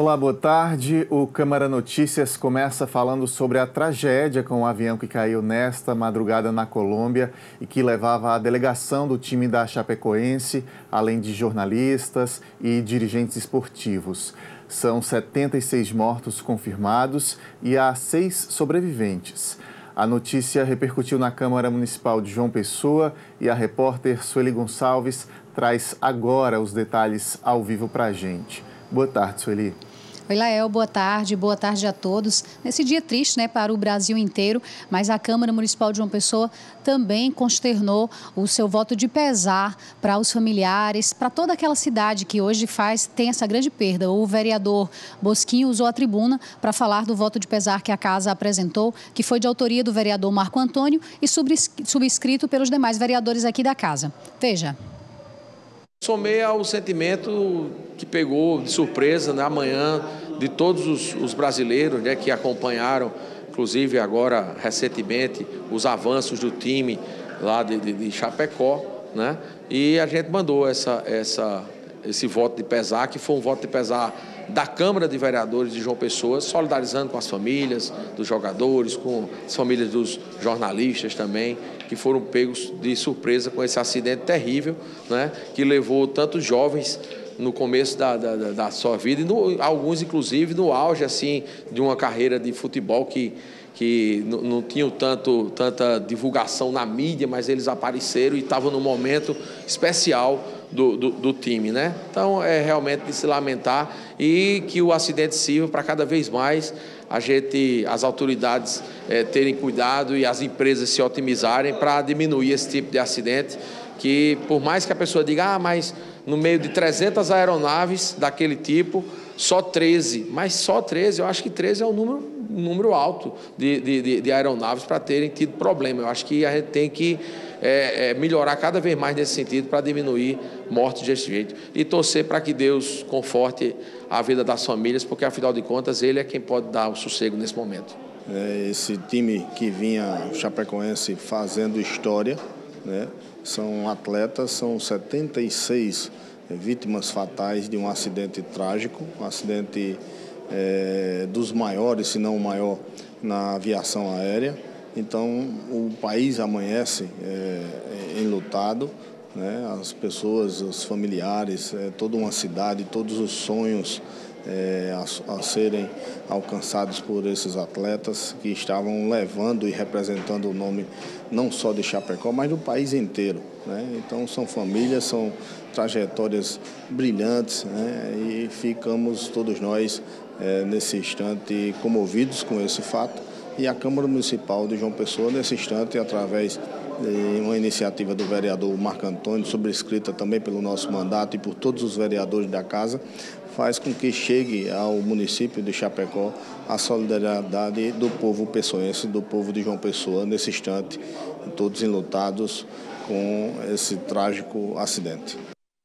Olá, boa tarde. O Câmara Notícias começa falando sobre a tragédia com o avião que caiu nesta madrugada na Colômbia e que levava a delegação do time da Chapecoense, além de jornalistas e dirigentes esportivos. São 76 mortos confirmados e há 6 sobreviventes. A notícia repercutiu na Câmara Municipal de João Pessoa e a repórter Sueli Gonçalves traz agora os detalhes ao vivo para a gente. Boa tarde, Sueli. Oi, Lael, boa tarde a todos. Nesse dia triste, para o Brasil inteiro, mas a Câmara Municipal de João Pessoa também consternou o seu voto de pesar para os familiares, para toda aquela cidade que hoje tem essa grande perda. O vereador Bosquinho usou a tribuna para falar do voto de pesar que a casa apresentou, que foi de autoria do vereador Marco Antônio e subscrito pelos demais vereadores aqui da casa. Veja. Somei ao sentimento que pegou de surpresa na manhã de todos os brasileiros, que acompanharam, inclusive agora recentemente, os avanços do time lá de Chapecó, E a gente mandou esse voto de pesar, que foi um voto de pesar da Câmara de Vereadores de João Pessoa, solidarizando com as famílias dos jogadores, com as famílias dos jornalistas também, que foram pegos de surpresa com esse acidente terrível, que levou tantos jovens no começo da sua vida, e alguns, inclusive, no auge assim, de uma carreira de futebol que não tinham tanta divulgação na mídia, mas eles apareceram e estavam num momento especial do time, Então, é realmente de se lamentar e que o acidente sirva para cada vez mais as autoridades terem cuidado e as empresas se otimizarem para diminuir esse tipo de acidente, que por mais que a pessoa diga, mas no meio de 300 aeronaves daquele tipo, só 13, mas só 13, eu acho que 13 é um número alto de aeronaves para terem tido problema. Eu acho que a gente tem que melhorar cada vez mais nesse sentido para diminuir mortes desse jeito. E torcer para que Deus conforte a vida das famílias, porque afinal de contas ele é quem pode dar o sossego nesse momento. Esse time que vinha Chapecoense fazendo história, são atletas, são 76 vítimas fatais de um acidente trágico, um acidente dos maiores, se não o maior, na aviação aérea. Então, o país amanhece enlutado, as pessoas, os familiares, toda uma cidade, todos os sonhos a serem alcançados por esses atletas que estavam levando e representando o nome não só de Chapecó, mas do país inteiro, Então, são famílias, são trajetórias brilhantes, E ficamos todos nós nesse instante comovidos com esse fato. E a Câmara Municipal de João Pessoa, nesse instante, através de uma iniciativa do vereador Marco Antônio, sobrescrita também pelo nosso mandato e por todos os vereadores da casa, faz com que chegue ao município de Chapecó a solidariedade do povo pessoense, do povo de João Pessoa, nesse instante, todos enlutados com esse trágico acidente.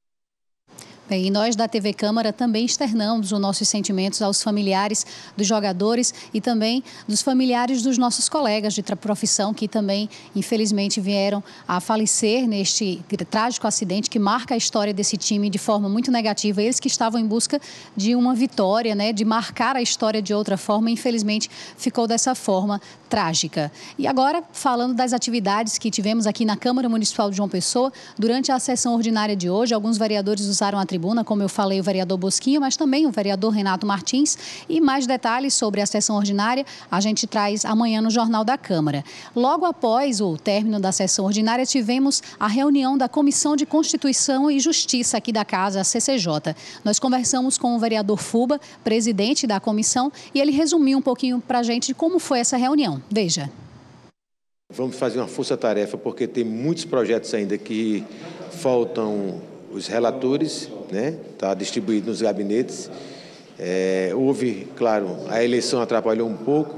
Bem, e nós da TV Câmara também externamos os nossos sentimentos aos familiares dos jogadores e também dos familiares dos nossos colegas de profissão que também, infelizmente, vieram a falecer neste trágico acidente que marca a história desse time de forma muito negativa. Eles que estavam em busca de uma vitória, de marcar a história de outra forma, infelizmente ficou dessa forma trágica. E agora, falando das atividades que tivemos aqui na Câmara Municipal de João Pessoa, durante a sessão ordinária de hoje, alguns vereadores usaram a tribuna, como eu falei, o vereador Bosquinho, mas também o vereador Renato Martins. E mais detalhes sobre a sessão ordinária a gente traz amanhã no Jornal da Câmara. Logo após o término da sessão ordinária, tivemos a reunião da Comissão de Constituição e Justiça aqui da Casa, a CCJ. Nós conversamos com o vereador Fuba, presidente da comissão, e ele resumiu um pouquinho para a gente de como foi essa reunião. Veja. Vamos fazer uma força-tarefa, porque tem muitos projetos ainda que faltam os relatores, Está distribuído nos gabinetes. Houve, claro, a eleição atrapalhou um pouco,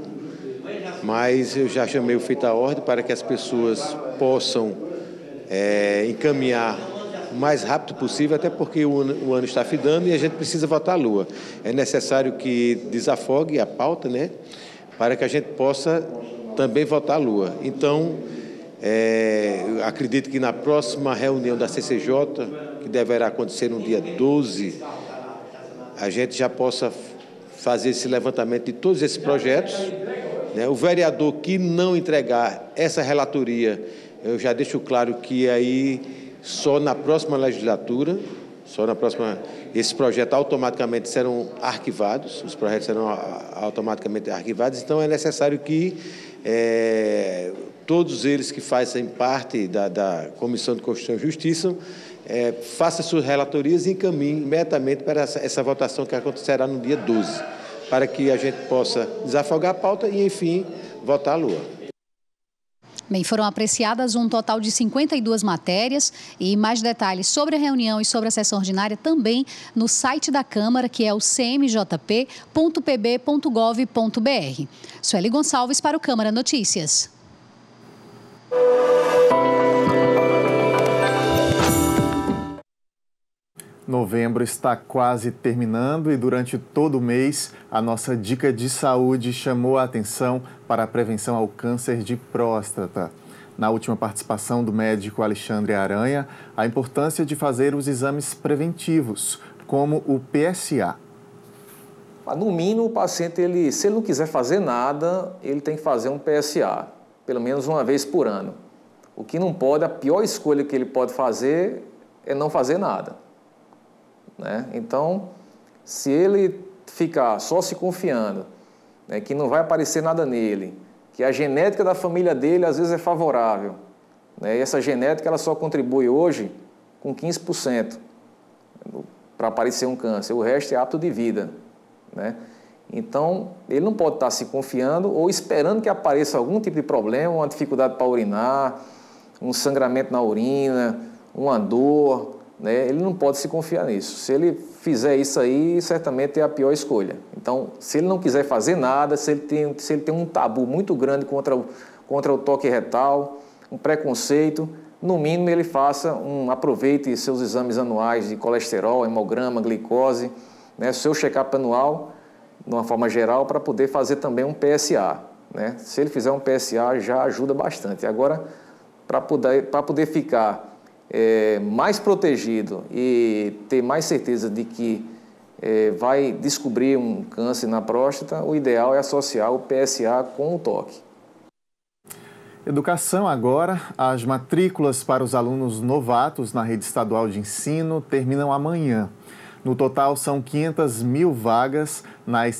mas eu já chamei o feito à ordem para que as pessoas possam encaminhar o mais rápido possível, até porque o ano está findando e a gente precisa votar a lua. É necessário que desafogue a pauta, para que a gente possa também votar a lua. Então, acredito que na próxima reunião da CCJ, que deverá acontecer no dia 12, a gente já possa fazer esse levantamento de todos esses projetos, né? O vereador que não entregar essa relatoria, eu já deixo claro que aí só na próxima legislatura, esses projetos automaticamente serão arquivados, os projetos serão automaticamente arquivados, então é necessário que todos eles que fazem parte da Comissão de Constituição e Justiça façam suas relatorias e encaminhem imediatamente para essa votação que acontecerá no dia 12, para que a gente possa desafogar a pauta e, enfim, votar a lua. Bem, foram apreciadas um total de 52 matérias e mais detalhes sobre a reunião e sobre a sessão ordinária também no site da Câmara, que é o cmjp.pb.gov.br. Sueli Gonçalves para o Câmara Notícias. Novembro está quase terminando e durante todo o mês a nossa dica de saúde chamou a atenção para a prevenção ao câncer de próstata. Na última participação do médico Alexandre Aranha, a importância de fazer os exames preventivos, como o PSA. No mínimo, o paciente, se ele não quiser fazer nada, ele tem que fazer um PSA, pelo menos uma vez por ano. O que não pode, a pior escolha que ele pode fazer é não fazer nada. Né? Então, se ele ficar só se confiando, né, que não vai aparecer nada nele, que a genética da família dele às vezes é favorável, né, e essa genética ela só contribui hoje com 15% para aparecer um câncer, o resto é hábito de vida. Né? Então, ele não pode estar se confiando ou esperando que apareça algum tipo de problema, uma dificuldade para urinar, um sangramento na urina, uma dor. Né? Ele não pode se confiar nisso. Se ele fizer isso aí, certamente é a pior escolha. Então, se ele não quiser fazer nada, se ele tem um tabu muito grande contra o toque retal, um preconceito, no mínimo ele aproveite seus exames anuais de colesterol, hemograma, glicose, né? Seu check-up anual, de uma forma geral, para poder fazer também um PSA. Né? Se ele fizer um PSA, já ajuda bastante. Agora, para poder ficar mais protegido e ter mais certeza de que vai descobrir um câncer na próstata, o ideal é associar o PSA com o toque. Educação agora. As matrículas para os alunos novatos na rede estadual de ensino terminam amanhã. No total, são 500 mil vagas nas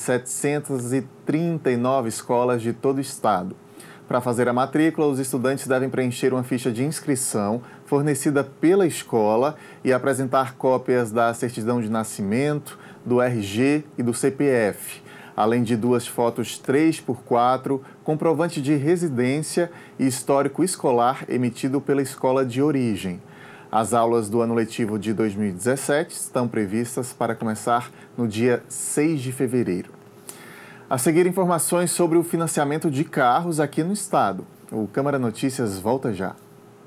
739 escolas de todo o estado. Para fazer a matrícula, os estudantes devem preencher uma ficha de inscrição fornecida pela escola e apresentar cópias da certidão de nascimento, do RG e do CPF, além de 2 fotos 3x4, comprovante de residência e histórico escolar emitido pela escola de origem. As aulas do ano letivo de 2017 estão previstas para começar no dia 6 de fevereiro. A seguir, informações sobre o financiamento de carros aqui no estado. O Câmara Notícias volta já.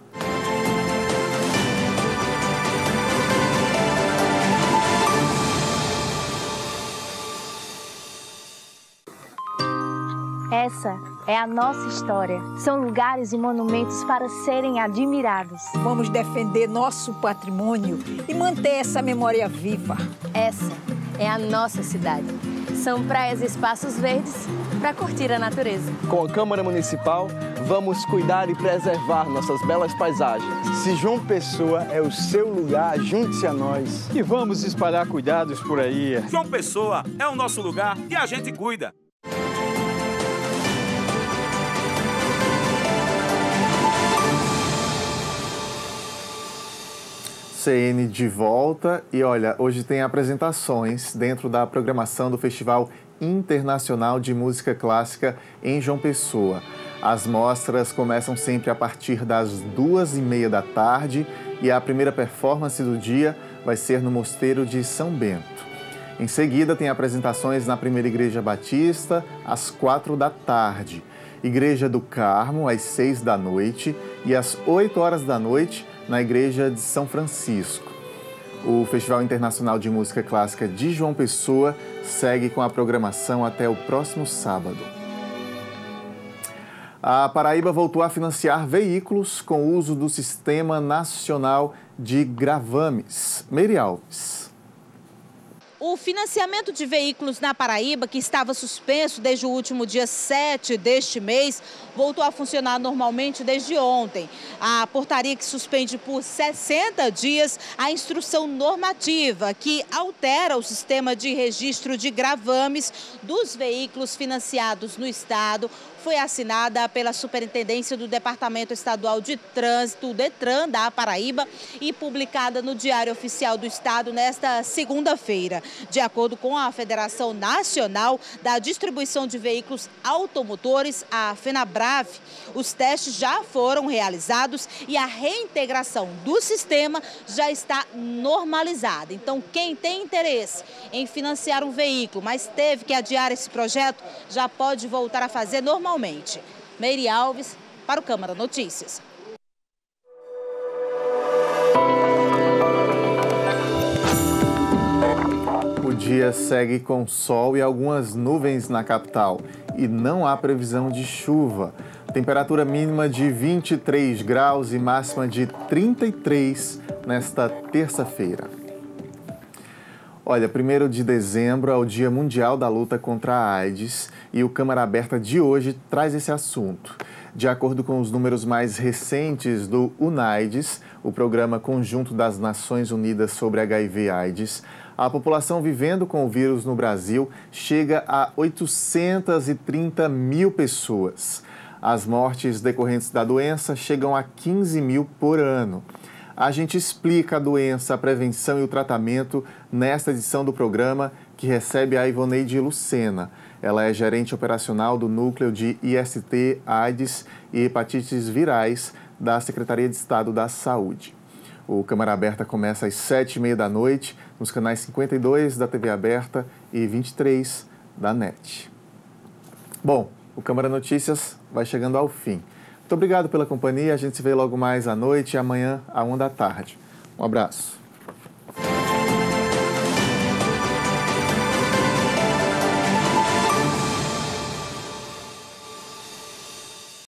Essa é a nossa história. São lugares e monumentos para serem admirados. Vamos defender nosso patrimônio e manter essa memória viva. Essa é a nossa cidade. São praias e espaços verdes para curtir a natureza. Com a Câmara Municipal, vamos cuidar e preservar nossas belas paisagens. Se João Pessoa é o seu lugar, junte-se a nós. E vamos espalhar cuidados por aí. João Pessoa é o nosso lugar e a gente cuida. CN de volta e olha, hoje tem apresentações dentro da programação do Festival Internacional de Música Clássica em João Pessoa. As mostras começam sempre a partir das 2h30 da tarde e a primeira performance do dia vai ser no Mosteiro de São Bento. Em seguida tem apresentações na Primeira Igreja Batista às 4 da tarde, Igreja do Carmo às 6 da noite e às 8 horas da noite na Igreja de São Francisco. O Festival Internacional de Música Clássica de João Pessoa segue com a programação até o próximo sábado. A Paraíba voltou a financiar veículos com o uso do Sistema Nacional de Gravames. Meire Alves. O financiamento de veículos na Paraíba, que estava suspenso desde o último dia 7 deste mês, voltou a funcionar normalmente desde ontem. A portaria que suspende por 60 dias a instrução normativa que altera o sistema de registro de gravames dos veículos financiados no estado foi assinada pela Superintendência do Departamento Estadual de Trânsito, o DETRAN, da Paraíba, e publicada no Diário Oficial do Estado nesta segunda-feira. De acordo com a Federação Nacional da Distribuição de Veículos Automotores, a FENABRAV, os testes já foram realizados e a reintegração do sistema já está normalizada. Então, quem tem interesse em financiar um veículo, mas teve que adiar esse projeto, já pode voltar a fazer normalmente. Meire Alves, para o Câmara Notícias. O dia segue com sol e algumas nuvens na capital e não há previsão de chuva. Temperatura mínima de 23 graus e máxima de 33 nesta terça-feira. Olha, 1º de dezembro é o Dia Mundial da Luta contra a AIDS e o Câmara Aberta de hoje traz esse assunto. De acordo com os números mais recentes do UNAIDS, o Programa Conjunto das Nações Unidas sobre HIV/AIDS, a população vivendo com o vírus no Brasil chega a 830 mil pessoas. As mortes decorrentes da doença chegam a 15 mil por ano. A gente explica a doença, a prevenção e o tratamento nesta edição do programa, que recebe a Ivoneide Lucena. Ela é gerente operacional do Núcleo de IST, AIDS e Hepatites Virais da Secretaria de Estado da Saúde. O Câmara Aberta começa às 7h30 da noite, nos canais 52 da TV Aberta e 23 da NET. Bom, o Câmara Notícias vai chegando ao fim. Muito obrigado pela companhia, a gente se vê logo mais à noite e amanhã à 1 da tarde. Um abraço.